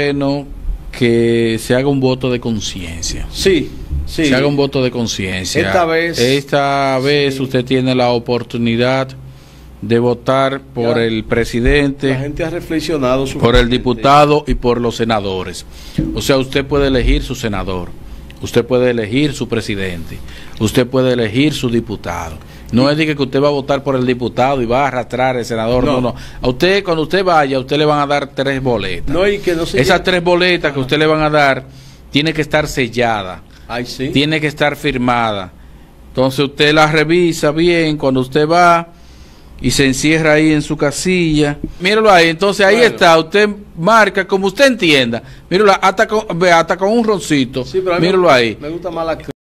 Bueno, que se haga un voto de conciencia. Sí, sí. Se haga un voto de conciencia. Esta vez sí. Usted tiene la oportunidad de votar por el presidente, la gente ha reflexionado por el diputado y por los senadores. O sea, usted puede elegir su senador, usted puede elegir su presidente, usted puede elegir su diputado. No es de que usted va a votar por el diputado y va a arrastrar al senador. No. A usted, cuando usted vaya, a usted le van a dar 3 boletas. No, y que no se Esas 3 boletas que usted le van a dar tiene que estar sellada. Ay, sí. Tiene que estar firmada. Entonces usted la revisa bien cuando usted va y se encierra ahí en su casilla. Míralo ahí. Entonces ahí está. Usted marca como usted entienda. Míralo hasta con un roncito. Sí, pero míralo ahí. Me gusta más la